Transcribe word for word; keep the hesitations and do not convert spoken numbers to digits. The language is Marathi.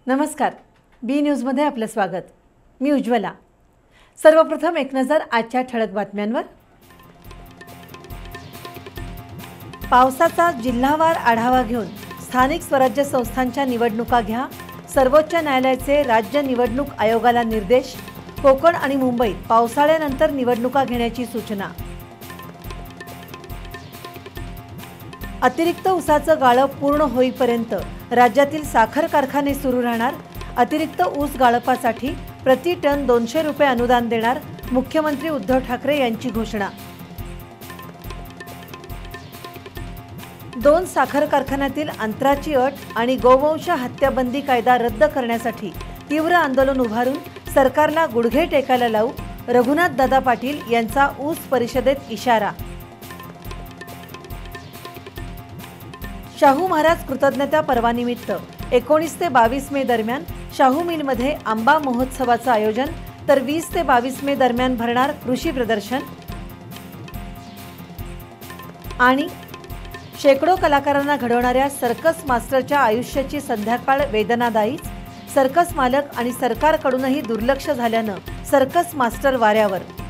नमस्कार, बी न्यूजमध्ये आपलं स्वागत। मी उज्ज्वला। सर्वप्रथम एक नजर आजच्या ठळक बातम्यांवर। पावसाचा जिल्हावार आढावा घेऊन स्थानिक स्वराज्य संस्थांच्या निवडणुका घ्या, सर्वोच्च न्यायालयाचे राज्य निवडणूक आयोगाला निर्देश। कोकण आणि मुंबईत पावसाळ्यानंतर निवडणुका घेण्याची सूचना। अतिरिक्त ऊसाचं गाळप पूर्ण होईपर्यंत राज्यातील साखर कारखाने सुरू राहणार। अतिरिक्त ऊस गाळपासाठी प्रति टन दोनशे रुपये अनुदान देणार, मुख्यमंत्री उद्धव ठाकरे यांची घोषणा। दोन साखर कारखान्यातील अंतराची अट आणि गोवंश हत्याबंदी कायदा रद्द करण्यासाठी तीव्र आंदोलन उभारून सरकारला गुडघे टेकायला लावू, रघुनाथ दादा पाटील यांचा ऊस परिषदेत इशारा। शाहू महाराज कृतज्ञता पर्वानिमित्त एकोणीस ते बावीस मे दरम्यान शाहू मिलमध्ये आंबा महोत्सवाचं आयोजन, तर वीस ते बावीस मे दरम्यान भरणार कृषी प्रदर्शन। आणि शेकडो कलाकारांना घडवणाऱ्या सर्कस मास्टरच्या आयुष्याची संध्याकाळ वेदनादायीच। सर्कस मालक आणि सरकारकडूनही दुर्लक्ष झाल्यानं सर्कस मास्टर वाऱ्यावर।